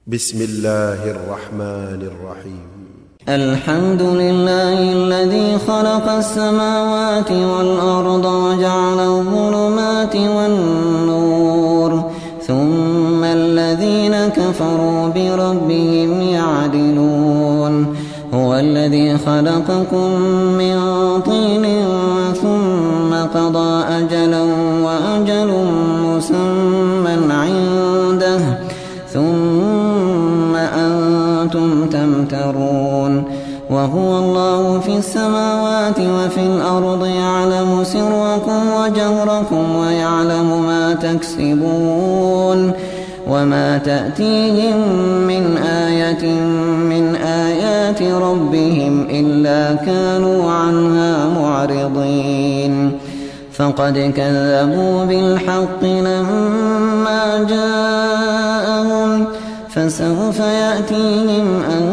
بسم الله الرحمن الرحيم. الحمد لله الذي خلق السماوات والأرض وجعل الظلمات والنور ثم الذين كفروا بربهم يعدلون. هو الذي خلقكم من طين ثم قضى أجلا وأجل مسمى عنده ثم أنتم تمترون. وهو الله في السماوات وفي الأرض يعلم سركم وجهركم ويعلم ما تكسبون. وما تأتيهم من آية من آيات ربهم إلا كانوا عنها معرضين. فقد كذبوا بالحق لما جاءهم فسوف يأتيهم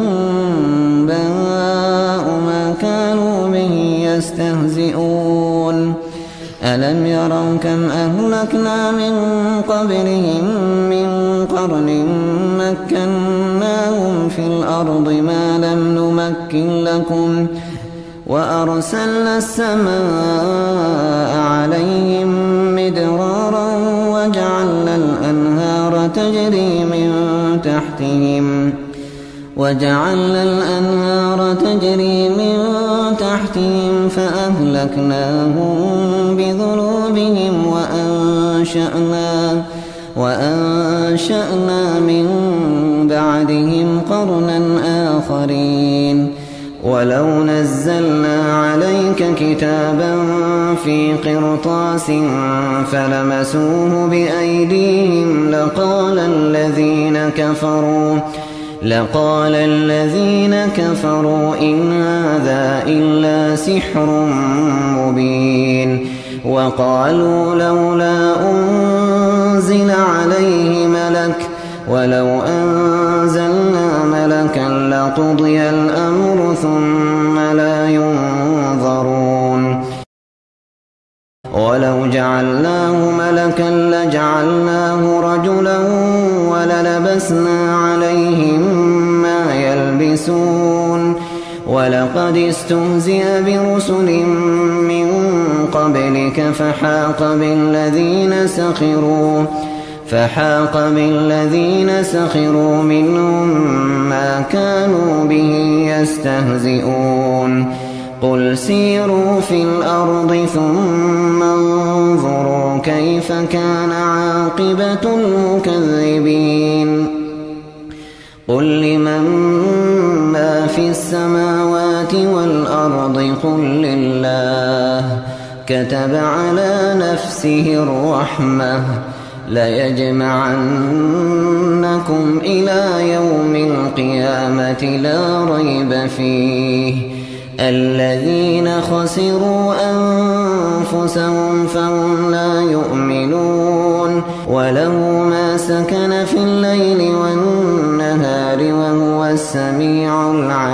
أنباء ما كانوا به يستهزئون. ألم يروا كم أهلكنا من قبلهم من قرن مكناهم في الأرض ما لم نمكن لكم وأرسلنا السماء عليهم مدرارا وجعلنا الأنهار تجري من تحتهم فأهلكناهم بذنوبهم وأنشأنا من بعدهم قرنا آخرين. ولو نزلنا عليك كتابا في قرطاس فلمسوه بأيديهم لقال الذين كفروا إن هذا إلا سحر مبين. وقالوا لولا أنزل عليه ملك ولو أنزلنا ملكا لقضي الأمر ثم لا ينظرون. ولو جعلناه ملكا لجعلناه رجلا وللبسنا عليهم ما يلبسون. ولقد استهزئ برسل من قبلك فحاق بالذين سخروا منهم ما كانوا به يستهزئون. قل سيروا في الأرض ثم انظروا كيف كان عاقبة المكذبين. قل لمن ما في السماوات والأرض قل لله كتب على نفسه الرحمة ليجمعنكم إلى يوم القيامة لا ريب فيه. الذين خسروا أنفسهم فهم لا يؤمنون. وله ما سكن في الليل والنهار وهو السميع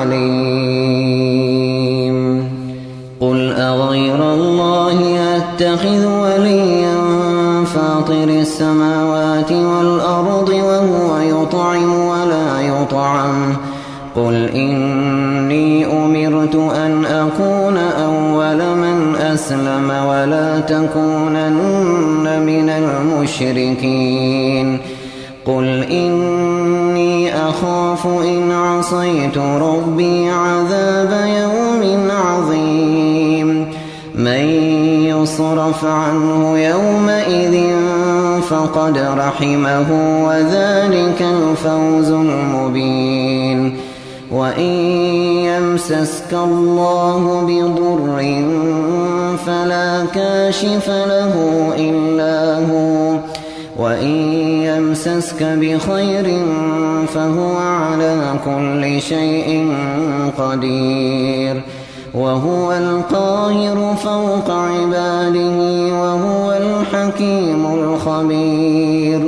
العليم. قل أغير الله أتخذ وليا فاطر السماوات والأرض وهو يطعم ولا يطعم. قل إني أمرت أن أكون أول من أسلم ولا تكونن من المشركين. قل إني أخاف إن عصيت ربي عذاب يوم عظيم. من يصرف عنه يومئذ فقد رحمه وذلك الفوز المبين. وإن يمسسك الله بضر فلا كاشف له إلا هو وإن يمسسك بخير فهو على كل شيء قدير. وهو القاهر فوق عباده وهو الحكيم الخبير.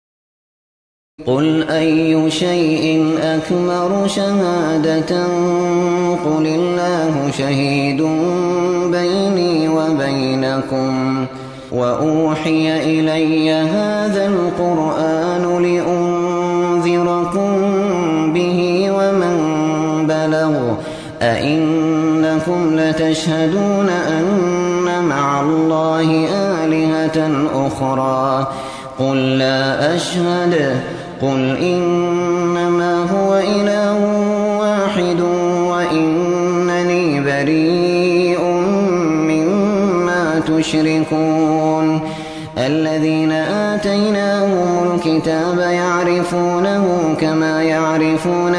قل أي شيء أكبر شهادة قل الله شهيد بيني وبينكم وأوحي إلي هذا القرآن لأنذركم أنذركم به ومن بلغ أئنكم لتشهدون أن مع الله آلهة أخرى قل لا أشهد قل إنما هو إله واحد وإنني بريء مما تشركون الذين آتيناهم الكتاب يعرفونه كما يعرفون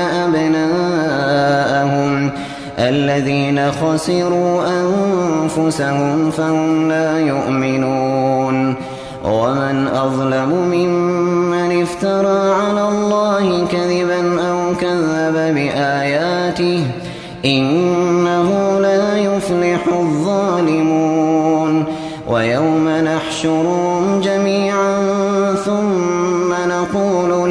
أبناءهم الذين خسروا أنفسهم فهم لا يؤمنون ومن أظلم ممن افترى على الله كذبا أو كذب بآياته إنه لا يفلح الظالمون ويوم نحشرهم جميعا ثم نقول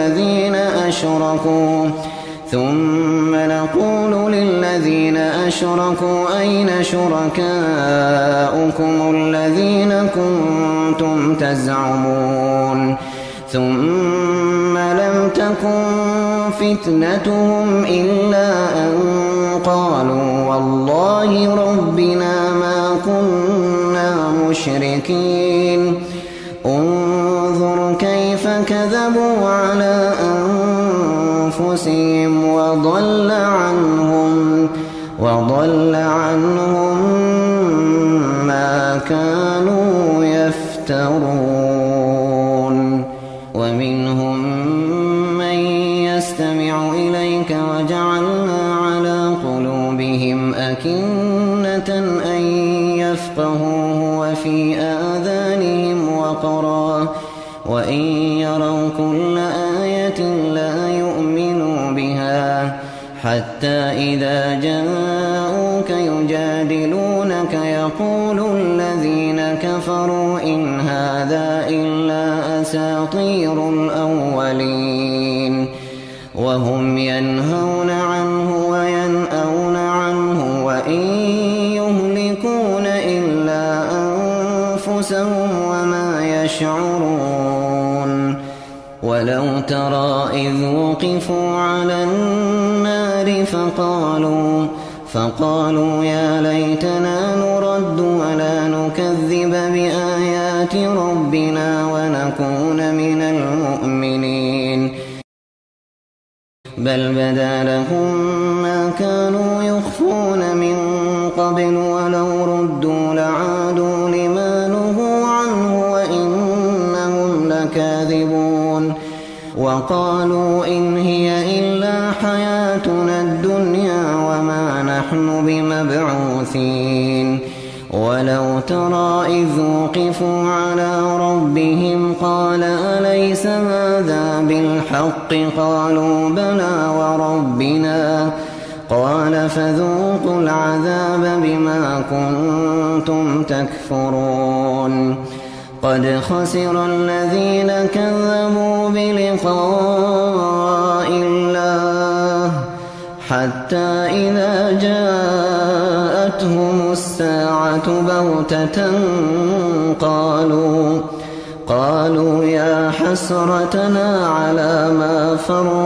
للذين أشركوا أين شركاؤكم الذين كنتم تزعمون ثم لم تكن فتنتهم إلا أن قالوا والله ربنا ما كنا مشركين انظر كيف كذبوا على أنفسهم وضل عنهم ما كانوا يفترون ومنهم من يستمع إليك وجعلنا على قلوبهم أكنة أن يفقهوه وفي آذانهم وقرا وإن يروا كل آية لا يؤمنوا بها حتى إذا جاءوك يجادلونك يقول الذين كفروا إن هذا إلا أساطير الأولين وهم ينهون عنه وينأون عنه وإن يهلكون إلا أنفسهم وما يشعرون ولو ترى إذ وقفوا على النار فقالوا يا ليتنا نرد ولا نكذب بآيات ربنا ونكون من المؤمنين بل بدا لهم ما كانوا يخفون من قبل ولو ردوا لعادوا لما نهوا عنه وإنهم لكاذبون وقالوا إن هي إلا حياتنا الدنيا وما نحن بمبعوثين ولو ترى إذ وقفوا على ربهم قال أليس هذا بالحق قالوا بلى وربنا قال فذوقوا العذاب بما كنتم تكفرون قد خسر الذين كذبوا بلقاء الله حتى إذا جاءتهم الساعة بغتة قالوا يا حسرتنا على ما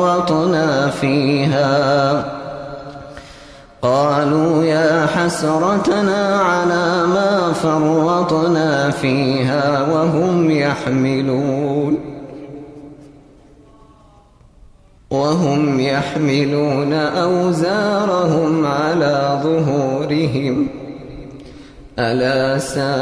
فرطنا فيها وهم يحملون أوزارهم على ظهورهم ألا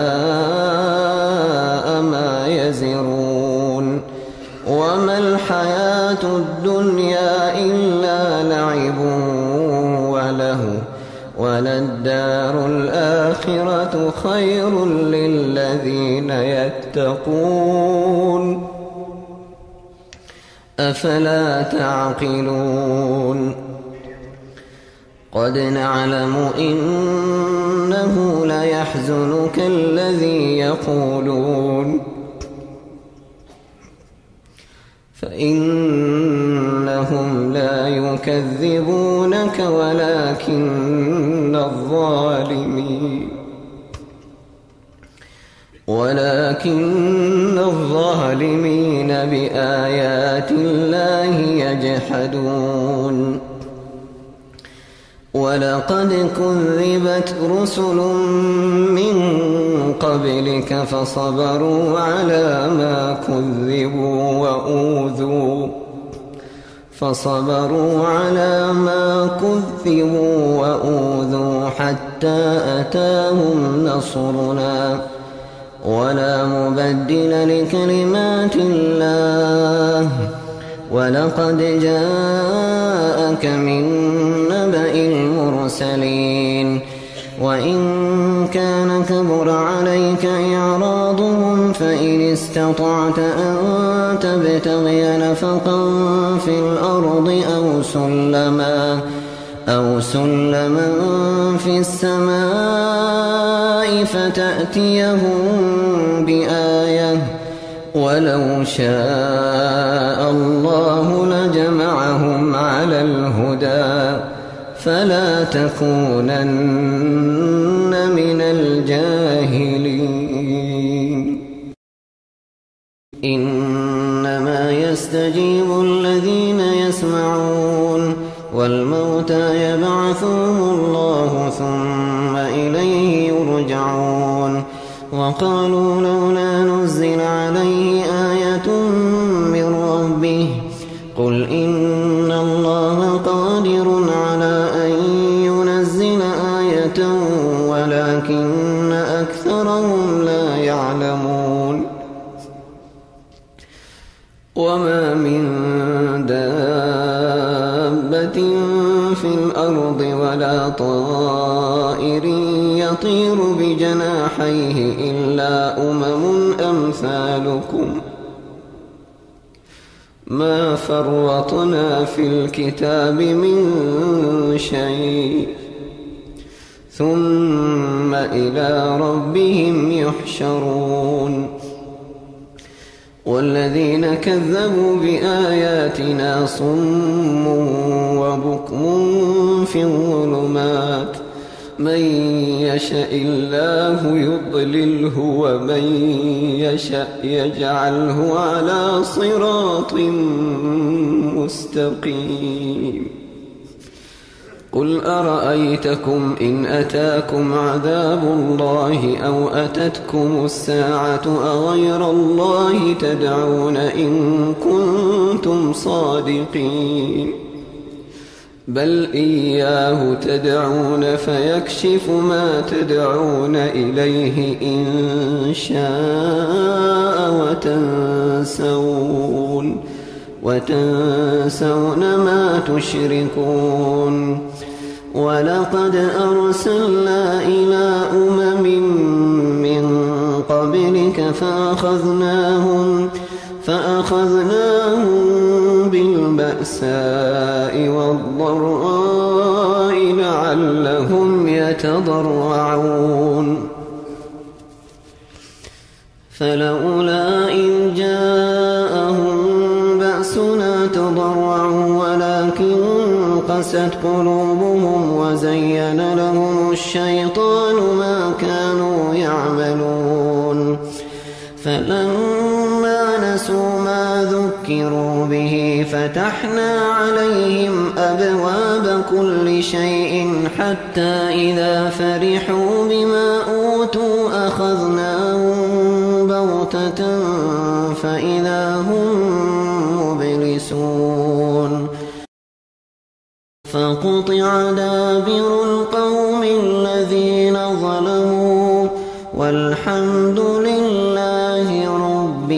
ساء ما يزرون وما الحياة الدنيا إلا لعب وله وللدار الآخرة خير للذين يتقون أفلا تعقلون قد نعلم إنه ليحزنك الذي يقولون فإنهم لا يكذبونك ولكن ولكن الظالمين بآيات الله يجحدون ولقد كذبت رسل من قبلك فصبروا على ما كذبوا وأوذوا حتى أتاهم نصرنا ولا مبدل لكلمات الله ولقد جاءك من نبأ المرسلين وإن كان كبر عليك إعراضهم فإن استطعت أن تبتغي نفقا في الأرض أو سلما في السماء فتأتيهم بآية ولو شاء الله لجمعهم على الهدى فلا تكونن من الجاهلين إنما يستجيب الذين يسمعون والموتى يبعثهم الله ثم إليه يرجعون وقالوا لولا نزل عليه آية من ربه قل إن الله قادر على أن ينزل آية ولكن أكثرهم لا يعلمون وما من دابة في الأرض ولا طائر يطير بجناحيه إلا أمم أمثالكم ما فرطنا في الكتاب من شيء ثم إلى ربهم يحشرون والذين كذبوا بآياتنا صم وبكم في الظلمات من يشاء الله يضلله ومن يشاء يجعله على صراط مستقيم قل أرأيتكم إن أتاكم عذاب الله أو أتتكم الساعة أغير الله تدعون إن كنتم صادقين بل إياه تدعون فيكشف ما تدعون إليه إن شاء وتنسون ما تشركون ولقد أرسلنا إلى أمم من قبلك فأخذناهم بالبأساء والضراء لعلهم يتضرعون فلولا إذ جاءهم بأسنا تضرعوا ولكن قست قلوبهم وزين لهم الشيطان ما كانوا يعملون فلما نسوا ما ذكروا به فتحنا عليهم أبواب كل شيء حتى إذا فرحوا بما أوتوا أخذناهم بغتة فإذا هم مبلسون فقطع دابر القوم الذين ظلموا والحمد لله رب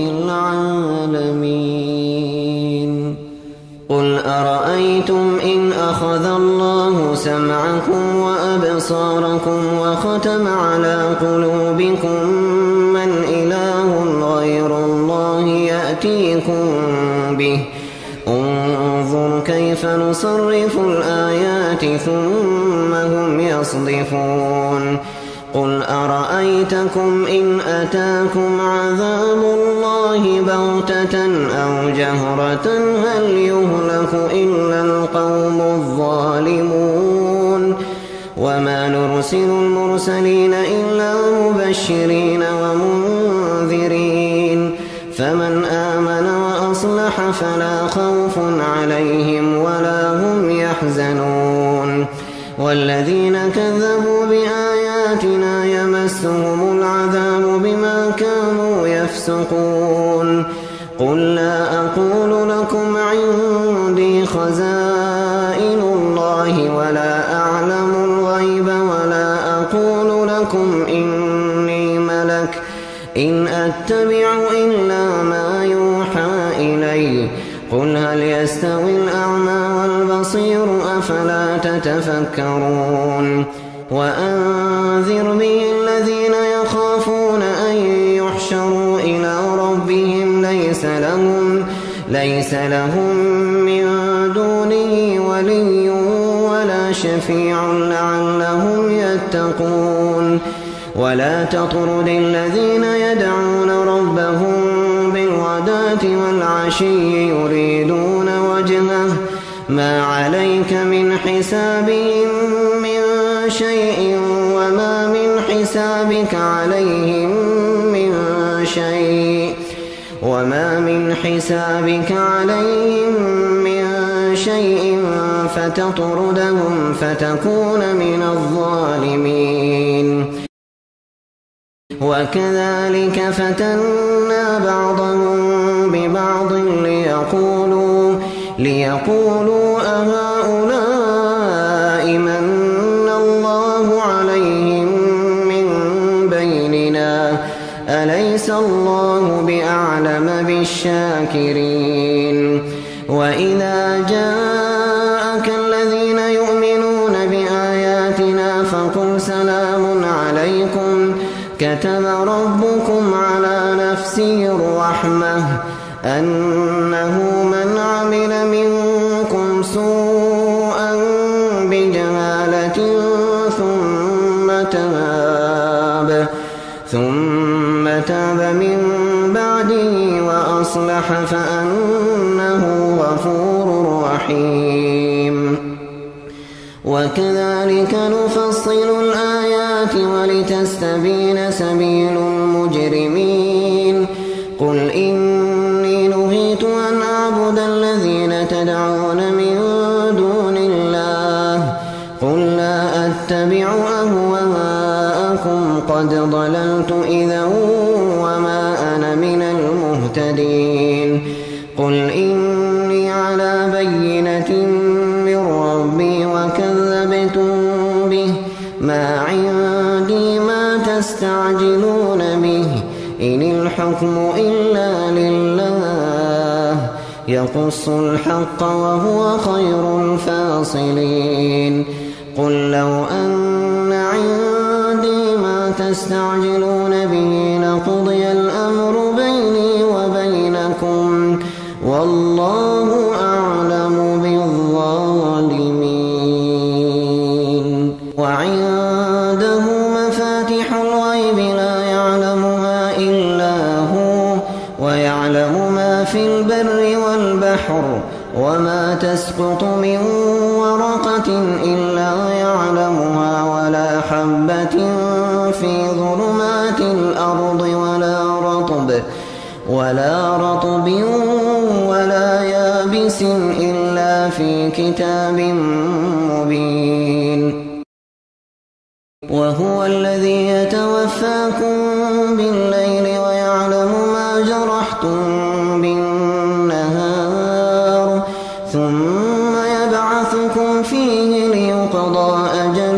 العالمين قل أرأيتم إن أخذ الله سمعكم وأبصاركم وختم على قلوبكم من إله غير الله يأتيكم به انظر كيف نصرف الآيات ثم هم يصدفون قل أرأيتكم إن أتاكم عذاب الله بغتة أو جهرة هل يهلك إلا القوم الظالمون وما نرسل المرسلين إلا مبشرين ومنذرين فلا خوف عليهم ولا هم يحزنون والذين كذبوا بآياتنا يمسهم العذاب بما كانوا يفسقون قل لا أقول لكم عندي خزائن الله ولا أعلم الغيب ولا أقول لكم إني ملك إن أتبع إلا ما يوحى إلي قل هل يستوي الأعمى والبصير أفلا تتفكرون وأنذر به الذين يخافون أن يحشروا إلى ربهم ليس لهم من دونه ولي ولا شفيع لعلهم يتقون ولا تطرد الذين يدعون ربهم بالغداة والعشي يريدون وجهه ما عليك من حسابهم من شيء وما من حسابك عليهم من شيء فتطردهم فتكون من الظالمين وكذلك فتنا بعضهم ببعض ليقولوا أهؤلاء من الله عليهم من بيننا أليس الله بأعلم بالشاكرين وإذا جاءك الذين يؤمنون بآياتنا فقل سلام عليكم كتب ربكم على نفسه الرحمة أنه من عمل منكم سوءا بجهالة ثم تاب من بعده وأصلح فأنه غفور رحيم وكذلك نفصل الآيات ولتستبين سبيل المجرمين قل إني نهيت أن أعبد الذين تدعون من دون الله قل لا أتبع أهواءكم قد ضللت إذا وما أنا من المهتدين قل إني على بينة من ربي وكذبتم به ما عندي ما تستعجلون به إن الحكم إلا لله يقص الحق وهو خير الفاصلين قل لو أن عندي ما تستعجلون به لقضي الأمر بيني وبينكم والله أعلم بالظالمين وعنده مفاتح الغيب لا يعلمها إلا هو ويعلم ما في البر والبحر وما تسقط من ورقة إلا يعلمها ولا حبة في ظلمات الأرض ولا رطب ولا يابس إلا في كتاب مبين وهو الذي يتوفاكم بالليل ويعلم ما جرحتم بالنهار ثم يبعثكم فيه ليقضى أجل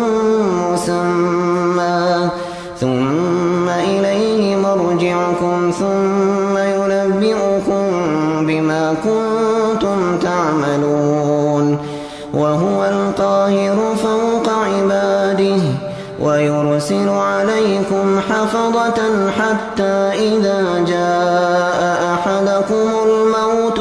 مسمى ثم إليه مرجعكم ثم ينبئكم بما كنتم تعملون وهو القاهر فوق عباده ويرسل عليكم حفظة حتى إذا جاء أحدكم الموت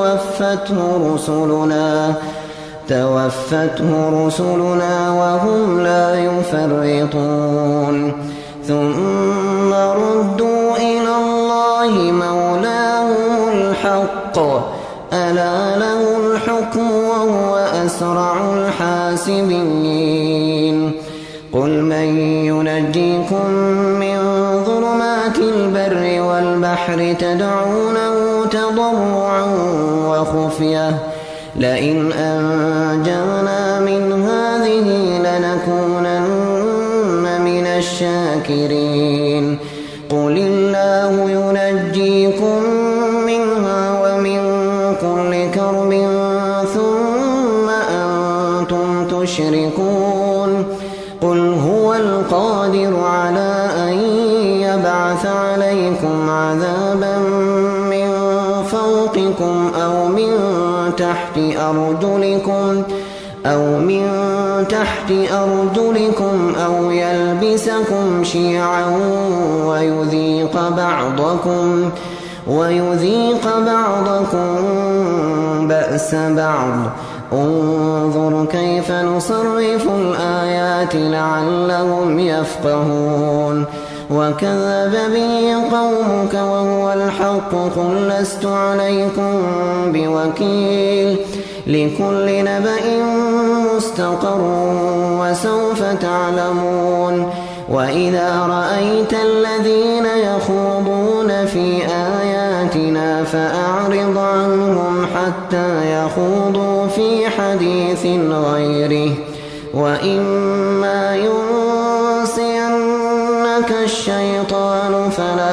توفته رسلنا وهم لا يفرطون ثم ردوا إلى الله مولاهم الحق ألا له الحكم وهو أسرع الحاسبين قل من ينجيكم من ظلمات البر والبحر تدعونه تضرعا وخفية لئن أنجانا من هذه لنكونن من الشاكرين قل الله ينجيكم منها ومن كل كرب ثم أنتم تشركون قل هو القادر على أن يبعث عليكم عذابا من فوقكم أو من تحت أرجلكم أو يلبسكم شيعا ويذيق بعضكم بأس بعض انظر كيف نصرف الآيات لعلهم يفقهون وكذب به قومك وهو الحق قل لست عليكم بوكيل لكل نبأ مستقر وسوف تعلمون وإذا رأيت الذين يخوضون في آياتنا فأعرض عنهم حتى يخوضوا في حديث غيره وإما ينسينك الشيطان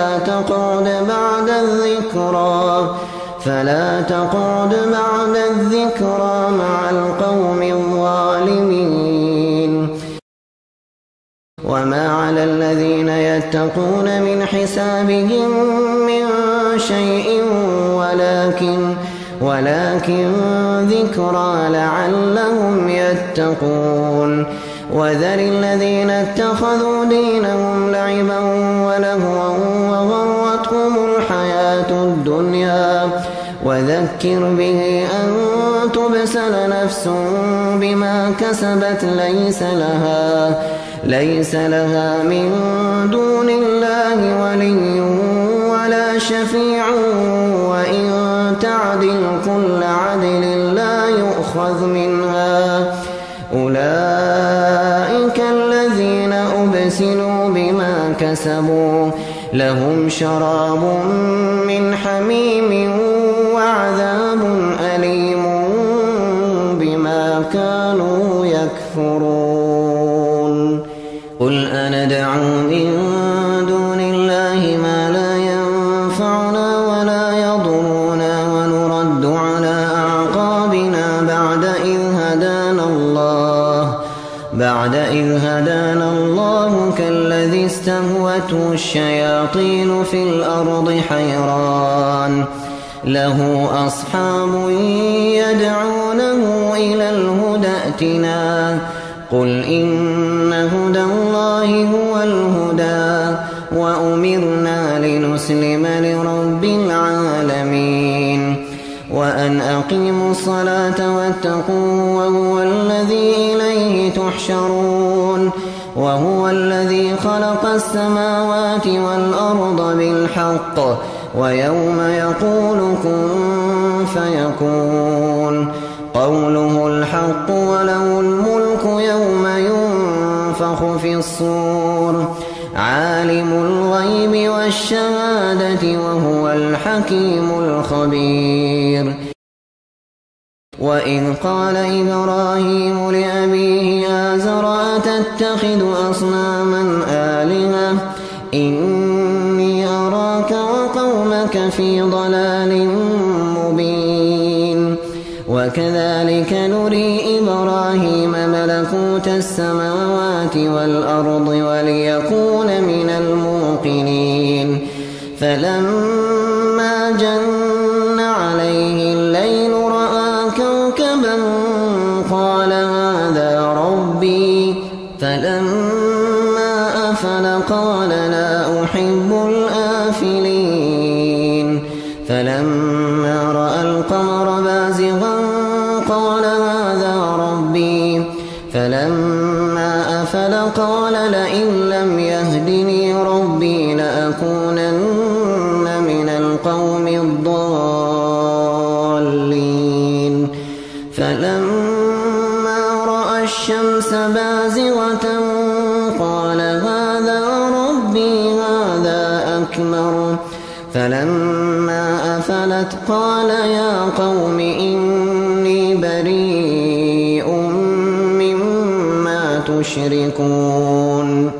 فلا تقعد بعد الذكرى مع القوم الظالمين وما على الذين يتقون من حسابهم من شيء ولكن ذكرى لعلهم يتقون وذر الذين اتخذوا دينهم لعبا ولهوا وغرتهم الحياة الدنيا وذكر به أن تبسل نفس بما كسبت ليس لها من دون الله ولي ولا شفيع وإن تعدل كل عدل لا يؤخذ منها أولئك الذين أبسلوا بما كسبوا لهم شراب من حميم وعذاب أليم بما كانوا يكفرون قل أندعو من دون الله ما لا ينفعنا ولا يضرنا ونرد على أعقابنا بعد إذ هدانا الله كالذي استهوته الشياطين في الأرض حيران له أصحاب يدعونه إلى الهدى ائتنا قل إن هدى الله هو الهدى وأمرنا لنسلم لرب العالمين وأن أقيموا الصلاة واتقوه وهو الذي إليه تحشرون وهو الذي خلق السماوات والأرض بالحق ويوم يقول كن فيكون قوله الحق وله الملك يوم ينفخ في الصور عالم الغيب والشهادة وهو الحكيم الخبير وإذ قال إبراهيم لأبيه آزر أتتخذ أصناما آلهة إني أراك وقومك في ضلال مبين وكذلك نري إبراهيم ملكوت السماوات والأرض وليكون من الموقنين فلما جن عليه الليل رأى كوكبا قال هذا ربي فلما أفل قال لا أحب الآفلين فلما رأى القمر بازغا قال هذا ربي فلما أفل قال لئن لم يهدني ربي لأكونن من القوم الضالين فلما رأى الشمس بازغة قال هذا ربي هذا أكبر فلما أفل فسألت قال يا قوم إني بريء مما تشركون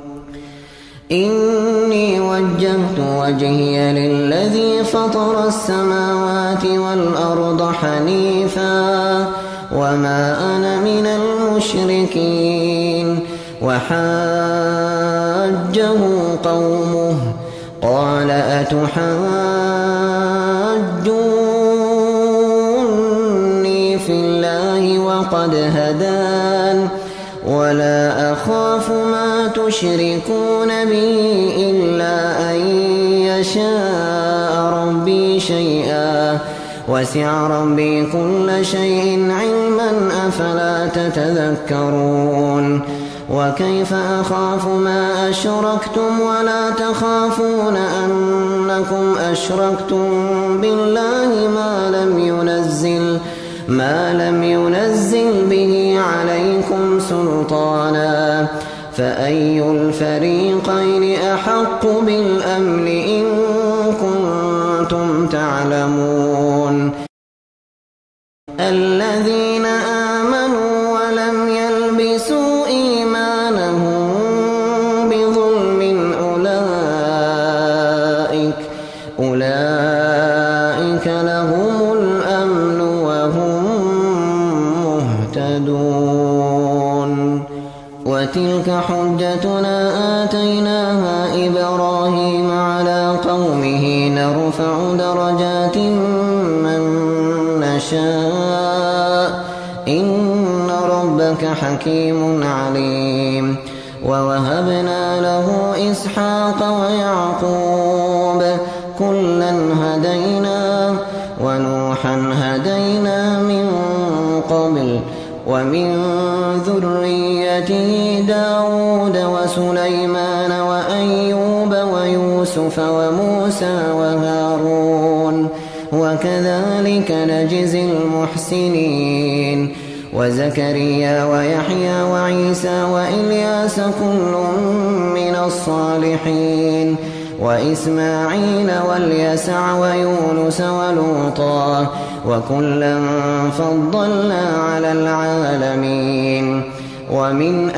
إني وجهت وجهي للذي فطر السماوات والأرض حنيفا وما أنا من المشركين وحاجه قومه قال أتحاجوني في الله وقد هدان ولا أخاف ما تشركون به إلا أن يشاء ربي شيئا وسع ربي كل شيء علما أفلا تتذكرون وكيف أخاف ما أشركتم ولا تخافون أنكم أشركتم بالله ما لم ينزل به عليكم سلطانا فأي الفريقين أحق بالأمن إن كنتم تعلمون الذين آمنوا ولم يلبسوا إيمانهم بظلم أولئك لهم الأمن وهم مهتدون وتلك حجتنا آتيناها إبراهيم على قومه نرفع درجات من نشاء إن ربك حكيم عليم ووهبنا له إسحاق ويعقوب كلا هدينا ونوحا هدينا من قبل ومن ذريته داود وسليمان وأيوب ويوسف وموسى وهارون وكذلك نجزي المحسنين وزكريا ويحيى وعيسى وإلياس كل من الصالحين وإسماعيل واليسع ويونس ولوطا وكلا فضلنا على العالمين ومن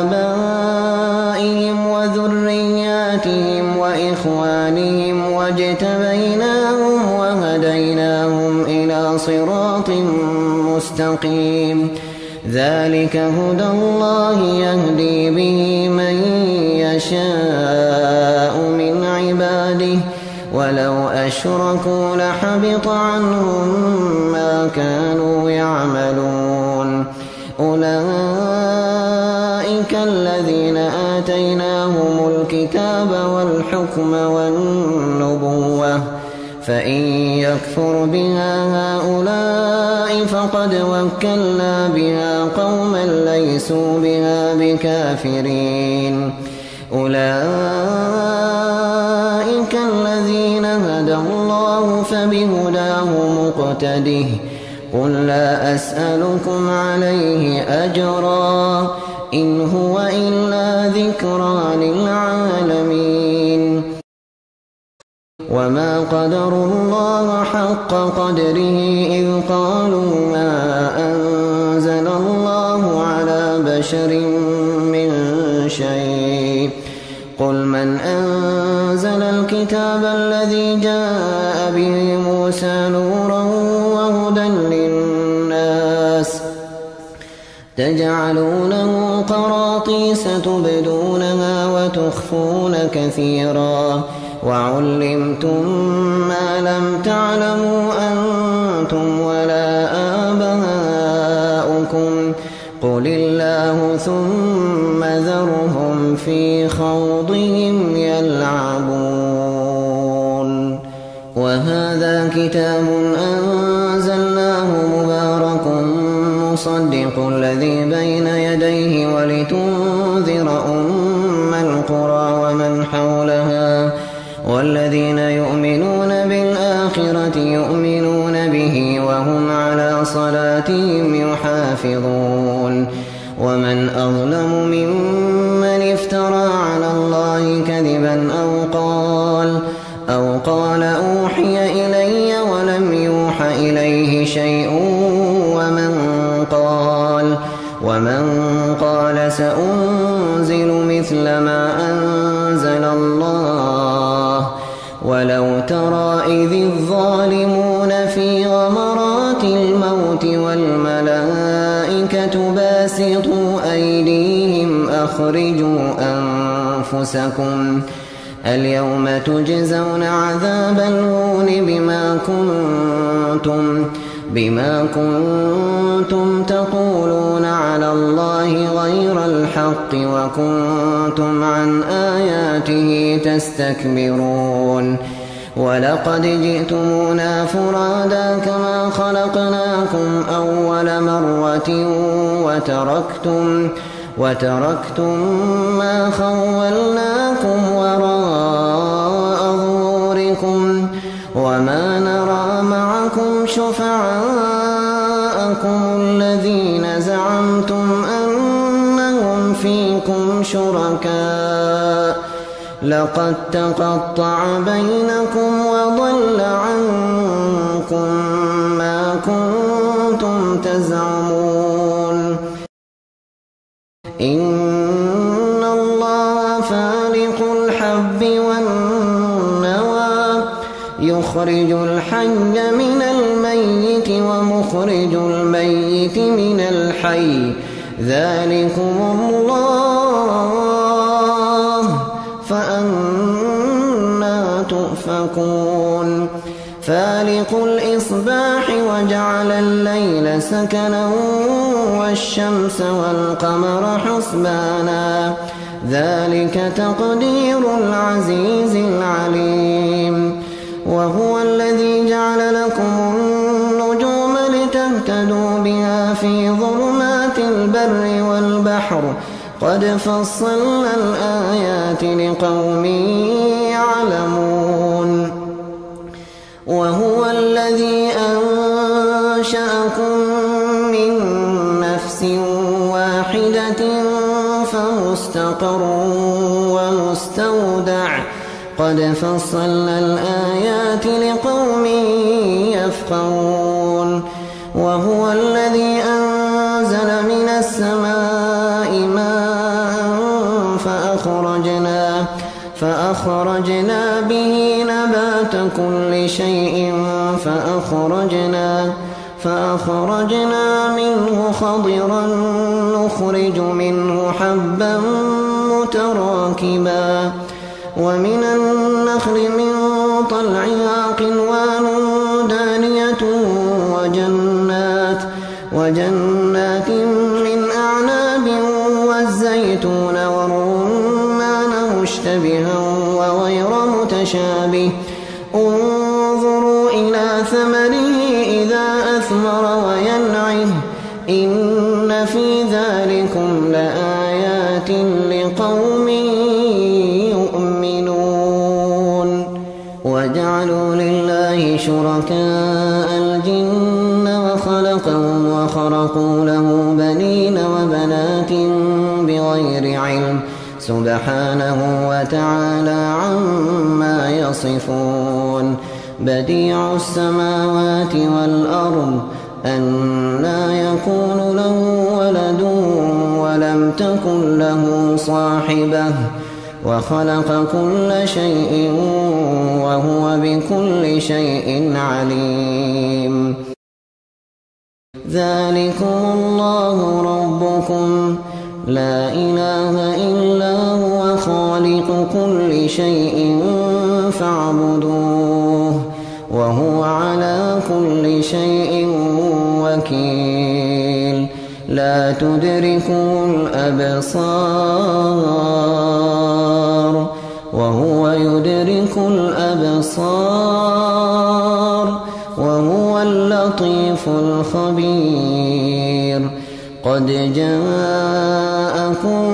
آبائهم وذرياتهم وإخوانهم واجتبيناهم وهديناهم إلى صراط مستقيم ذلك هدى الله يهدي به من يشاء من عباده ولو أشركوا لحبط عنهم ما كانوا يعملون أولئك الذين آتيناهم الكتاب والحكم والنبوة فإن يكفر بها هؤلاء فقد وكلنا بها قوما ليسوا بها بكافرين أولئك الذين هدى الله فبهداه مقتده قل لا أسألكم عليه أجرا إن هو إلا ذكرى للعالمين وما قدروا الله حق قدره إذ قالوا ما أنزل الله على بشر من شيء قل من أنزل الكتاب الذي جاء به موسى نورا وهدى للناس تجعلونه قراطيس تبدونها وتخفون كثيرا وعلمتم ما لم تعلموا أنتم ولا آباؤكم قل الله ثم ذرهم في خوضهم يلعبون وهذا كتاب أنزلناه مبارك مصدق الذي بين يديه ولتنذر أم القرى ومن حولها والذين يؤمنون بالآخرة يؤمنون به وهم على صلاتهم يحافظون ومن أظلم ممن افترى على الله كذبا أو قال أوحي إلي شيء ومن قال سأنزل مثل ما أنزل الله ولو ترى إذ الظالمون في غمرات الموت والملائكة باسطوا أيديهم أخرجوا أنفسكم اليوم تجزون عذاب الهون بما كنتم تقولون على الله غير الحق وكنتم عن آياته تستكبرون ولقد جئتمونا فرادا كما خلقناكم أول مرة وتركتم ما خولناكم وراء ظهوركم وما نرى معكم شفعاءكم الذين زعمتم أنهم فيكم شركاء لقد تقطع بينكم وضل عنكم ما كنتم تزعمون إن الله فالق الحب والنوى يخرج الحي من الميت ومخرج الميت من الحي ذلكم الله فأنى تؤفكون فالق الإصباح وجعل الليل سكنا والشمس والقمر حسبانا ذلك تقدير العزيز العليم وهو الذي جعل لكم النجوم لتهتدوا بها في ظلمات البر والبحر قد فصلنا الآيات لقوم يعلمون وهو الذي أنشأكم من نفس واحدة فمستقر ومستودع قد فصلنا الآيات لقوم يفقهون وهو الذي أنزل من السماء ماء فأخرجنا به نبات كل شيء فأخرجنا منه خضرا نخرج منه حبا متراكبا ومن النخل من طلعها قنوان دانية وجنات من أعناب والزيتون والرمان مشتبها وغير متشابه انظروا إلى ثمره إذا أثمر وينعه إن في ذلكم لآيات لقوم يؤمنون وجعلوا لله شركاء الجن وخلقهم وخرقوا له بنين وبنات بغير علم سبحانه وتعالى عما يصفون بديع السماوات والأرض أنى يكون له ولد ولم تكن له صاحبة وخلق كل شيء وهو بكل شيء عليم ذلكم الله ربكم لا إله إلا هو خالق كل شيء فاعبدوه وهو على كل شيء وكيل لا تدركه الأبصار وهو يدرك الأبصار وهو اللطيف الخبير قد جاءكم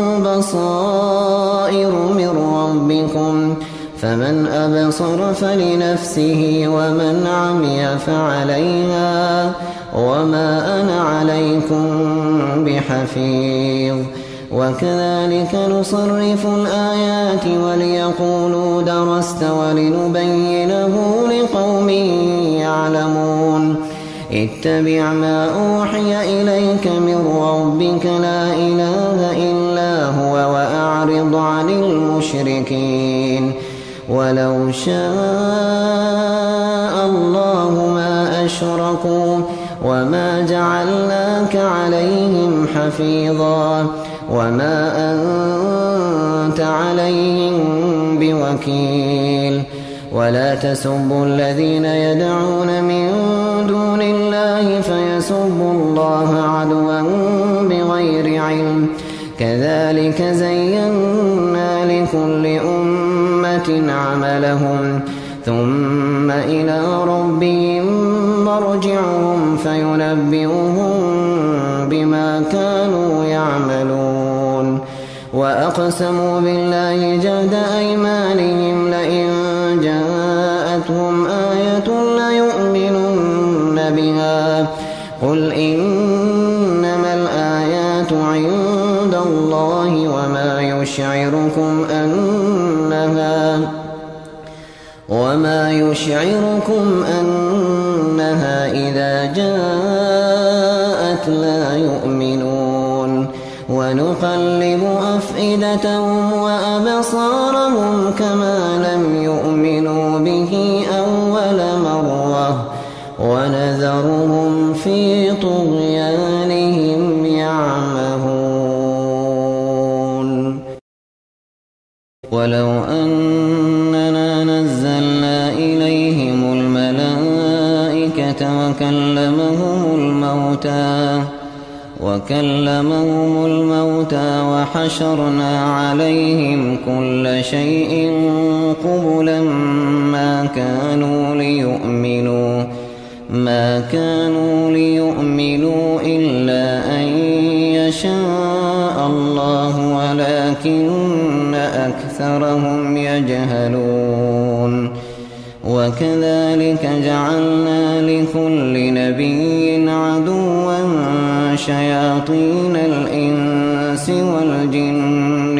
بصائر من ربكم فمن أبصر فلنفسه ومن عمي فعليها وما أنا عليكم بحفيظ وكذلك نصرف الآيات وليقولوا درست ولنبينه لقوم يعلمون اتبع ما أوحي إليك من ربك لا إله إلا هو وأعرض عن المشركين ولو شاء الله ما أشركوا وما جعلناك عليهم حفيظا وما أنت عليهم بوكيل ولا تسبوا الذين يدعون من دون الله فيسبوا الله عدوا بغير علم كذلك زينا لكل أمة عملهم ثم إلى ربهم مرجعهم فينبئهم بما كانوا يعملون وأقسموا بالله جهد أيمانهم لئن جاءتهم آية ليؤمنن بها قل إنما الآيات عند الله وما يشعركم أنها إذا جاءت لا يؤمنون ونقلب أفئدتهم وأبصارهم كما لم يؤمنوا به أول مرة ونذرهم في طغيانهم يعمهون ولو أننا نزلنا إليهم الملائكة وكلمهم الموتى وحشرنا عليهم كل شيء قبلا ما كانوا ليؤمنوا إلا أن يشاء الله ولكن أكثرهم يجهلون وكذلك جعلنا لكل نبي عدوا شياطين الإنس والجن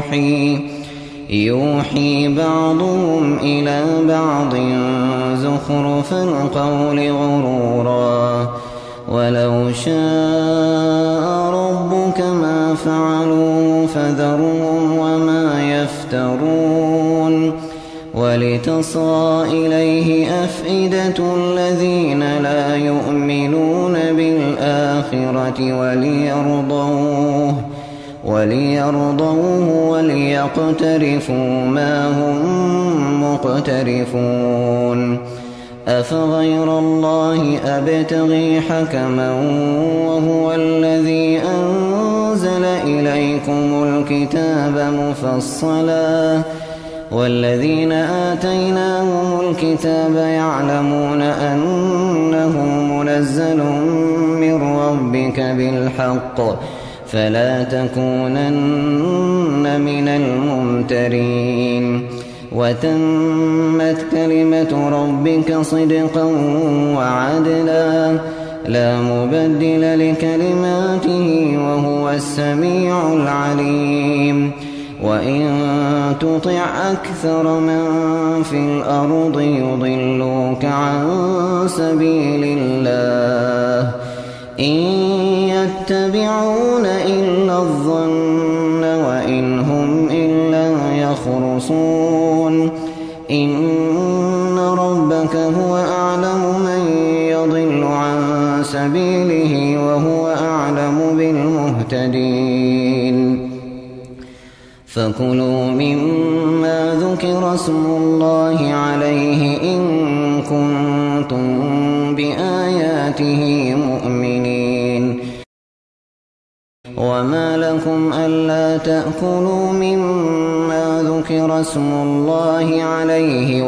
يوحي بعضهم إلى بعض زخرف القول غرورا ولو شاء ربك ما فعلوا فذرهم وما يفترون ولتصغى إليه أفئدة الذين لا يؤمنون بالآخرة وليرضوه وليقترفوا ما هم مقترفون أفغير الله أبتغي حكما وهو الذي أنزل إليكم الكتاب مفصلا والذين آتيناهم الكتاب يعلمون أنه منزل من ربك بالحق فلا تكونن من الممترين وتمت كلمة ربك صدقا وعدلا لا مبدل لكلماته وهو السميع العليم وإن تطع أكثر من في الأرض يضلوك عن سبيل الله إن يتبعون إلا الظن وإن هم إلا يخرصون إن ربك هو أعلم من يضل عن سبيله وهو أعلم بالمهتدين فكلوا مما ذكر اسم الله عليه إن كنتم بآياته مؤمنين وما لكم ألا تأكلوا مما ذكر اسم الله عليه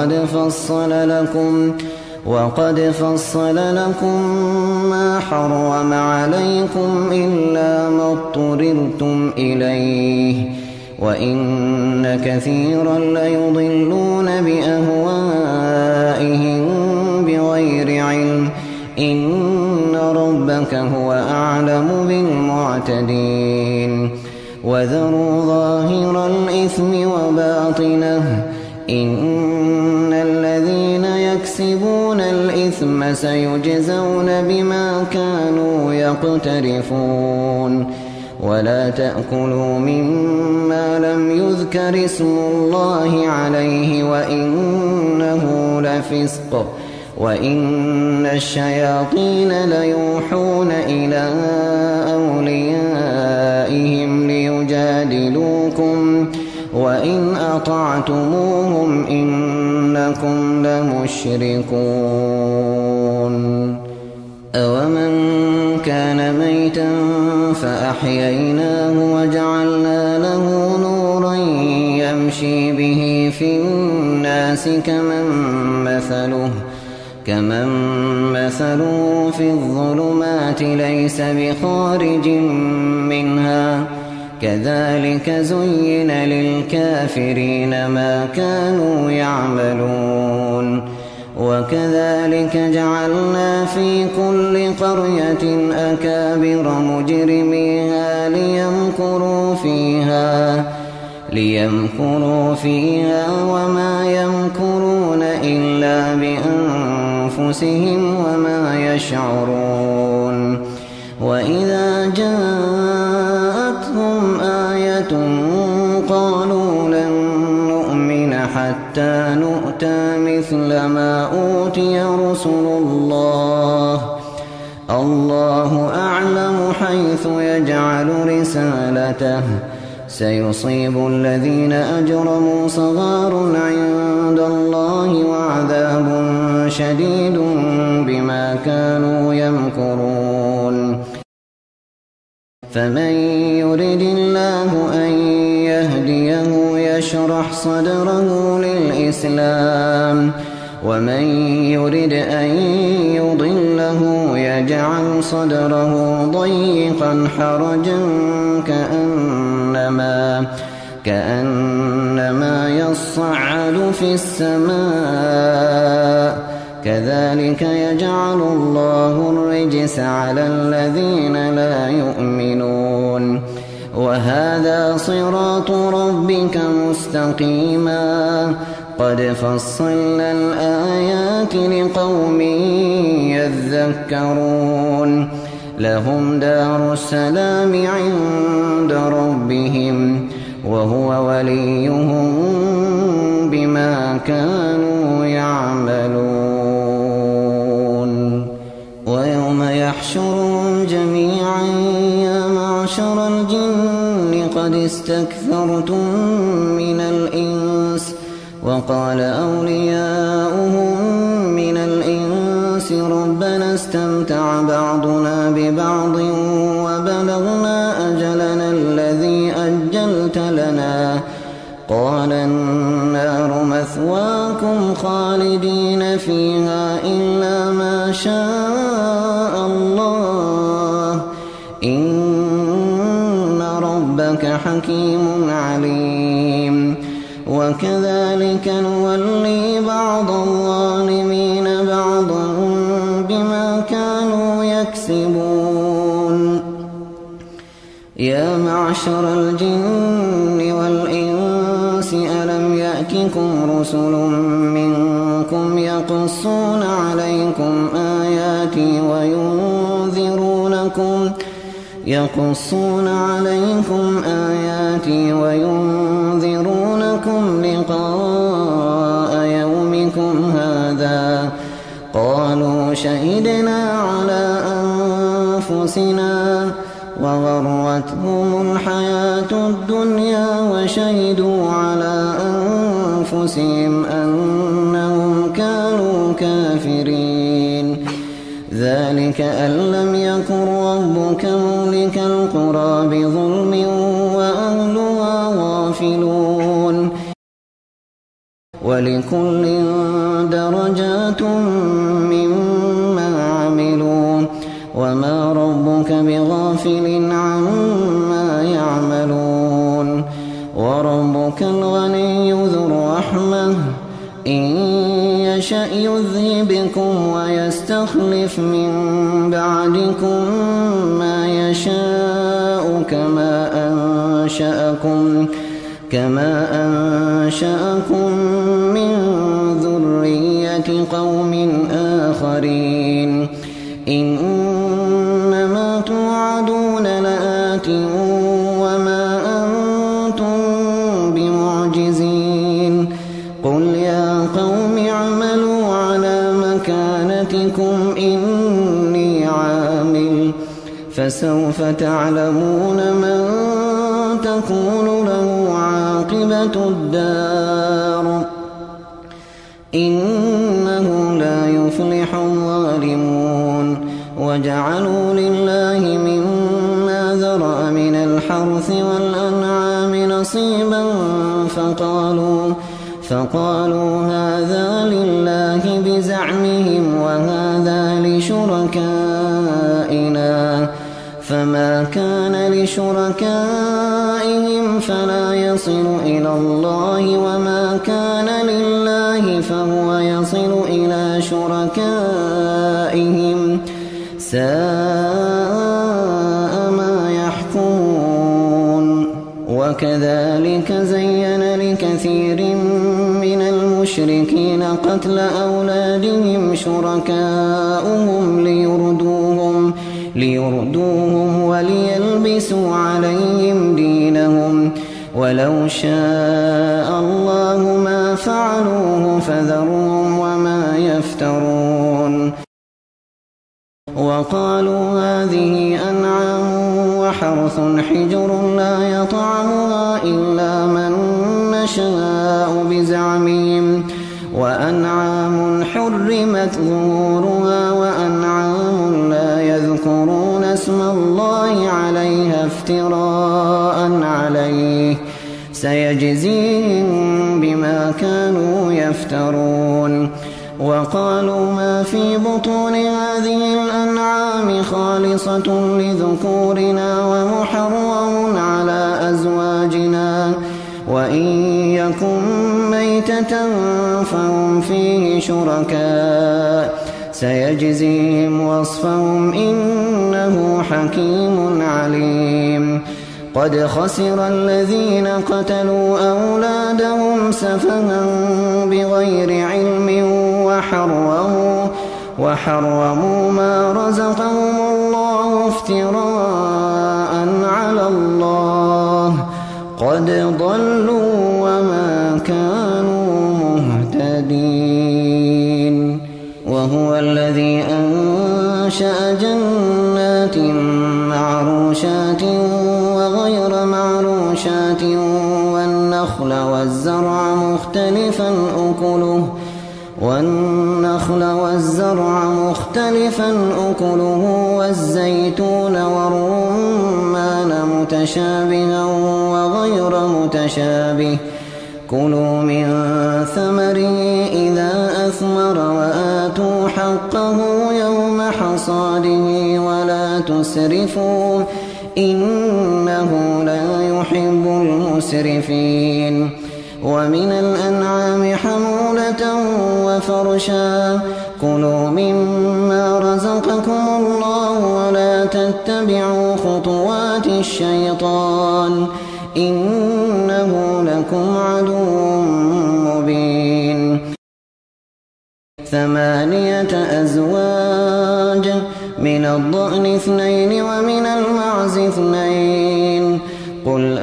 وقد فصل لكم ما حرم عليكم إلا ما اضطررتم إليه وإن كثيرا ليضلون بأهوائهم بغير علم إن ربك هو أعلم بالمعتدين وذروا ظاهر الإثم وباطنه إن الذين يكسبون الإثم الإثم سيجزون بما كانوا يقترفون ولا تأكلوا مما لم يذكر اسم الله عليه وإنه لفسق وإن الشياطين ليوحون إلى أوليائهم ليجادلوكم وإن أطعتموهم إنكم لمشركون أومن كان ميتا فأحييناه وجعلنا له نورا يمشي به في الناس كمن مثله في الظلمات ليس بخارج منها كذلك زين للكافرين ما كانوا يعملون وكذلك جعلنا في كل قرية أكابر مجرميها ليمكروا فيها وما يمكرون إلا بأنفسهم وما يشعرون وإذا جاءتهم آية قالوا لن نؤمن حتى نؤتى مثل ما أوتي رسل الله أعلم حيث يجعل رسالته سيصيب الذين أجرموا صغار عند الله وعذاب شديد بما كانوا يمكرون فمن يرد الله أن يهديه يشرح صدره للإسلام ومن يرد أن يضله يجعل صدره ضيقا حرجا كأنما يصعد في السماء كذلك يجعل الله الرجس على الذين لا يؤمنون وهذا صراط ربك مستقيما قد فصلنا الآيات لقوم يذكرون لهم دار السلام عند ربهم وهو وليهم بما كانوا يعملون ويوم يحشرهم جميعا يا معشر الجن قد استكثرتم من الإنس وقال أولياؤهم من الإنس ربنا استمتع بعضنا ببعض وبلغنا أجلنا الذي أجلت لنا قال النار مثواكم خالدين فيها إلا ما شاء الله إن ربك حكيم عليم وكذلك نولي بعض الظالمين بعضا بما كانوا يكسبون يا معشر الجن والإنس ألم يأتكم رسل منكم يقصون عليكم آياتي وينذرونكم لقاء يومكم هذا قالوا شهدنا على أنفسنا وغرتهم الحياة الدنيا وشهدوا على أنفسهم أنهم كانوا كافرين ذلك أن لم يكن ربك مهلك القرى بظلم وأهلها غافلون ولكل درجات مما عملوا وما ربك بغافل عما يعملون وربك الغني ذو الرحمة إن يشأ يذهبكم ويستخلف من بعدكم ما يشاء كما أنشأكم من ذرية ملة قوم آخرين إنما توعدون لآت وما أنتم بمعجزين قل يا قوم اعملوا على مكانتكم إني عامل فسوف تعلمون من تكون له عاقبة الدار إنه لا يفلح الظالمون وجعلوا لله مما ذرأ من الحرث والأنعام نصيبا فقالوا هذا لله بزعمهم وهذا لشركائنا فما كان لشركائهم فلا يصل إلى الله وما كان لله فهو يصل إلى شركائهم ساء ما يحكمون وكذلك زين لكثير من المشركين قتل أولادهم شركاؤهم ليردوهم وليلبسوا عليهم دينهم ولو شاء الله ما فعلوه فذرهم وما يفترون وقالوا هذه أنعام وحرث حجر لا يطعمها إلا من نشاء بزعمهم وأنعام حرمت ظهورها وأنعام لا يذكرون اسم الله عليها افتراء عليه سيجزيهم بما كانوا يفترون وقالوا ما في بطون هذه الأنعام خالصة لذكورنا ومحرم على أزواجنا وإن يكن ميتة فهم فيه شركاء سيجزيهم وصفهم إنه حكيم عليم قد خسر الذين قتلوا أولادهم سفها بغير علم وحرموا ما رزقهم الله افتراء على الله قد ضلوا وما كانوا مهتدين وهو الذي أنشأ جنات معروشات وغير معروشات والنخل والزرع مختلفا أكله والزيتون والرمان متشابها وغير متشابه كلوا من ثمره إذا أثمر وآتوا حقه يوم حصاده ولا تسرفوا إنه لا يحب المسرفين ومن الأنعام حمولة وفرشا كلوا مما رزقكم الله ولا تتبعوا خطوات الشيطان إنه لكم عدو مبين 8 أزواج من الضأن 2 ومن المعز 2 قل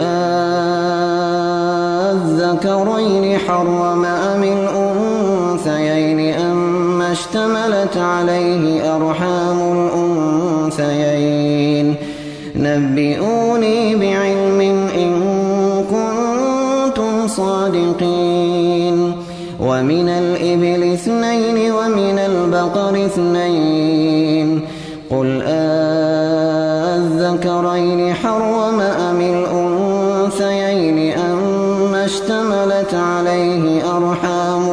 الذكرين حرم أم الأنثيين أما اشتملت عليه أرحام الأنثيين نبئوني بعلم إن كنتم صادقين ومن الإبل 2 ومن البقر 2 قل الذكرين حرم أم الأنثيين أما اشتملت عليه أرحام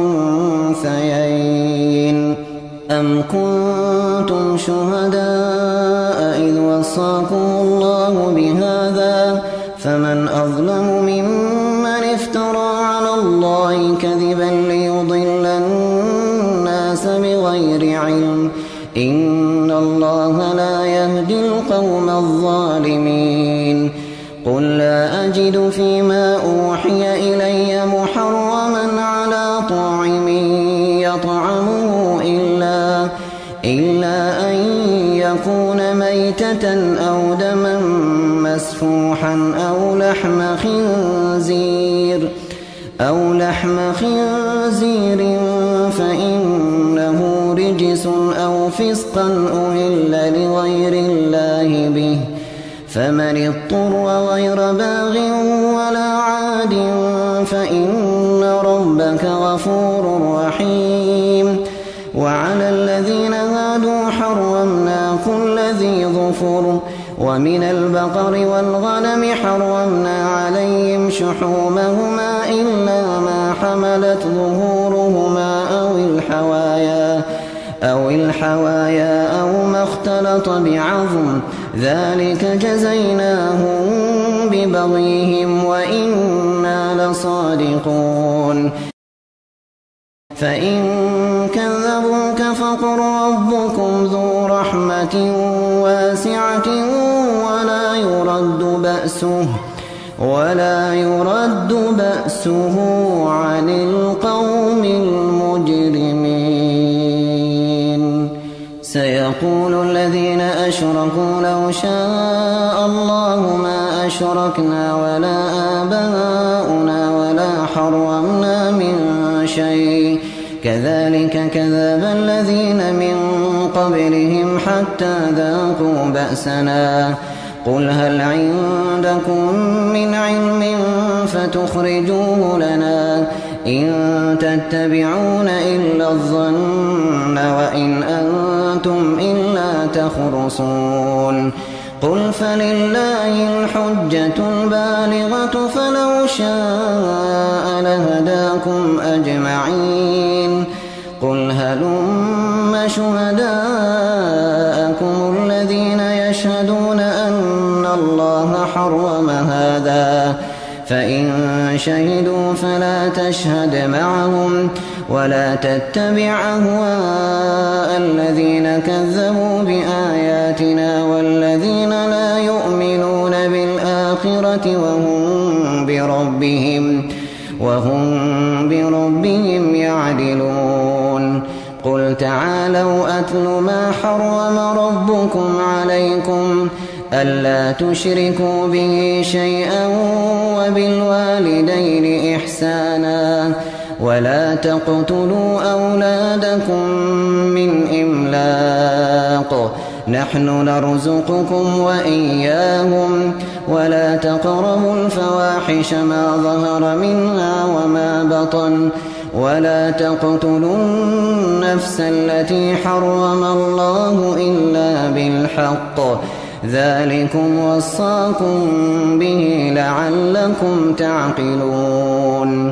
الأنثيين أم كنتم شهداء إذ وصاكم الله بهذا فمن أظلم ممن افترى على الله كذبا ليضل الناس بغير علم إن الله لا يهدي القوم الظالمين قل لا أجد فيما أوحي إلي محرما على طاعم يطعمه ميتة أو دما مسفوحا أو لحم خنزير فإنه رجس أو فسقا أهل لغير الله به، فمن اضطر غير باغ ولا عاد فإن ربك غفور رحيم. وعلى الذين هادوا حرمنا كل ذي ظفر، ومن البقر والغنم حرمنا عليهم شحومهما إلا ما حملت ظهورهما أو الحوايا أو ما اختلط بعظم، ذلك جزيناهم ببغيهم وإنا لصادقون. فإن كذبوك فقل ربكم ذو رحمة واسعة ولا يرد بأسه عن القوم المجرمين. سيقول الذين أشركوا لو شاء الله ما أشركنا ولا آباؤنا ولا حرمنا من شيء، كذلك كذب الذين من قبلهم حتى ذاقوا بأسنا. قل هل عندكم من علم فتخرجوه لنا؟ إن تتبعون إلا الظن وإن أنتم إلا تخرصون. قل فلله الحجة البالغة فلو شاء لهداكم أجمعين. قل هلم شهداءكم الذين يشهدون أن الله حرم هذا، فإن شهدوا فلا تشهد معهم ولا تتبع أهواء الذين كذبوا بآياتنا والذين لا يؤمنون بالآخرة وهم بربهم يعدلون. قل تعالوا أتل ما حرم ربكم عليكم ألا تشركوا به شيئا وبالوالدين إحسانا ولا تقتلوا أولادكم من إملاق نحن نرزقكم وإياهم ولا تقربوا الفواحش ما ظهر منها وما بطن ولا تقتلوا النفس التي حرم الله إلا بالحق ذلكم وصاكم به لعلكم تعقلون.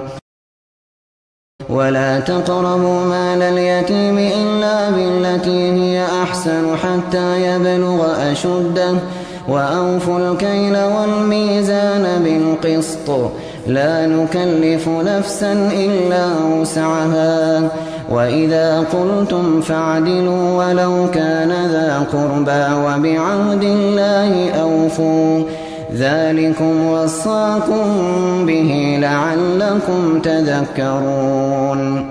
ولا تقربوا مال اليتيم إلا بالتي هي أحسن حتى يبلغ أشده وأوفوا الكيل والميزان بالقسط لا نكلف نفسا إلا وسعها وإذا قلتم فاعدلوا ولو كان ذا قربى وبعهد الله أوفوا ذلكم وصاكم به لعلكم تذكرون.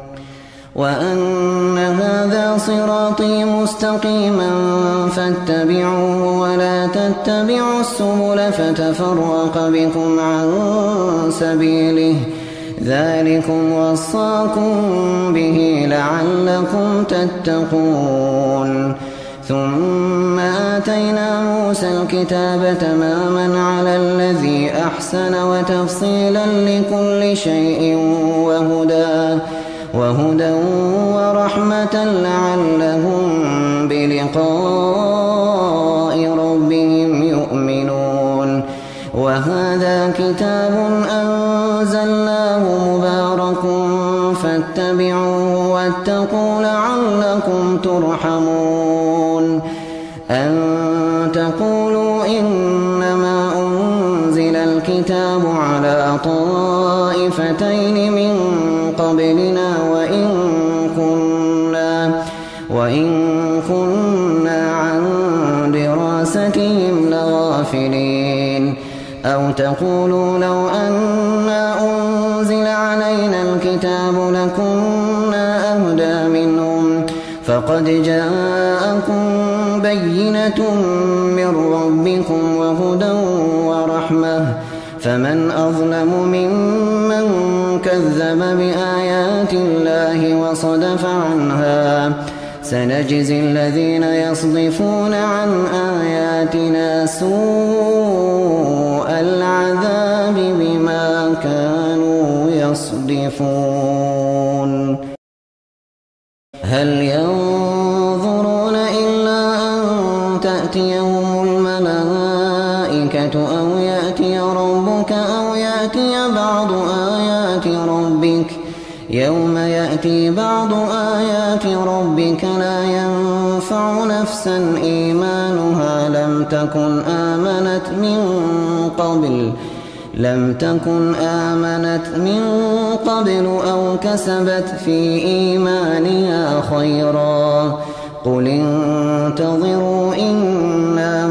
وأن هذا صراطي مستقيما فاتبعوه ولا تتبعوا السبل فتفرق بكم عن سبيله ذلكم وصاكم به لعلكم تتقون. ثم آتينا موسى الكتاب تماما على الذي أحسن وتفصيلا لكل شيء وهدى ورحمة لعلهم بلقاء ربهم يؤمنون. وهذا كتاب أنزلناه مبارك فاتبعوه واتقوا لعلكم ترحمون. أن تقولوا إنما أنزل الكتاب على طائفتين من قبلنا وإن كنا عن دراستهم لغافلين. أو تقولوا لو أنا أنزل علينا الكتاب لكنا أهدى منهم فقد جاءكم بينة من ربكم وهدى ورحمة فمن أظلم ممن كذب بآيات الله وصدف عنها سنجزي الذين يصدفون عن آياتنا سوء العذاب بما كانوا يصدفون هل ينظرون إلا أن تأتيهم الملائكة أو يأتي ربك أو يأتي بعض آيات ربك يوم يأتي بعض آيات ربك لا ينفع نفسا إيمانها لم تكن آمنت من قبل أو كسبت في إيمانها خيرا قل انتظروا إنا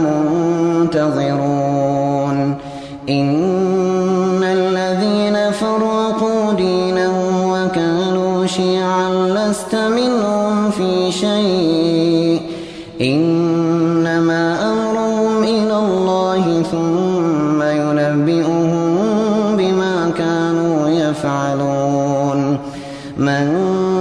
منتظرون إن الذين فرقوا دينهم وكانوا شيعا لست منهم في شيء إنما أمرهم إلى الله ثم ينبئهم بما كانوا يفعلون من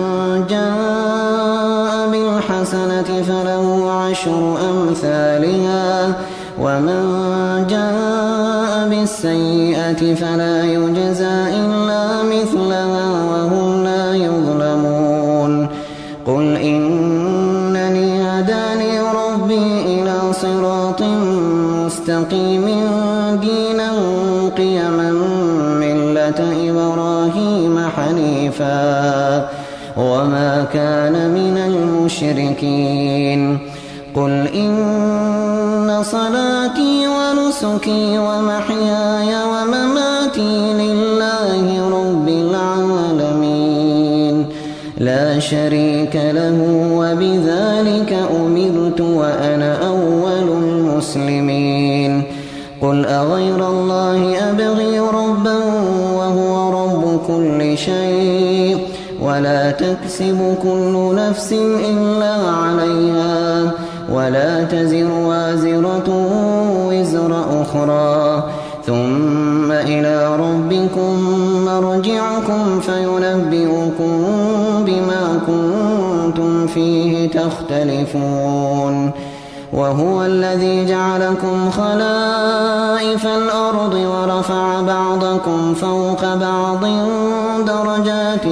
جاء بالحسنة فله 10 أمثالها ومن جاء بالسيئة فلا يجزى إلا مثلها وهم لا يظلمون قل إنني هداني ربي إلى صراط مستقيم دينا قيما ملة إبراهيم حنيفا وما كان من المشركين قل إن صلاتي ونسكي ومحياي ومماتي لله رب العالمين لا شريك له وبذلك أمرت وأنا أول المسلمين قل أغير الله أبغي ربا وهو رب كل شيء ولا تكسب كل نفس إلا عليها ولا تزر وازرة وزر أخرى ثم إلى ربكم مرجعكم فينبئكم بما كنتم فيه تختلفون وهو الذي جعلكم خلائف الأرض ورفع بعضكم فوق بعض درجات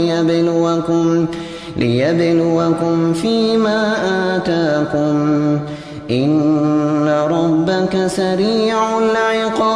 ليبلوكم فيما آتاكم إن ربك سريع العقاب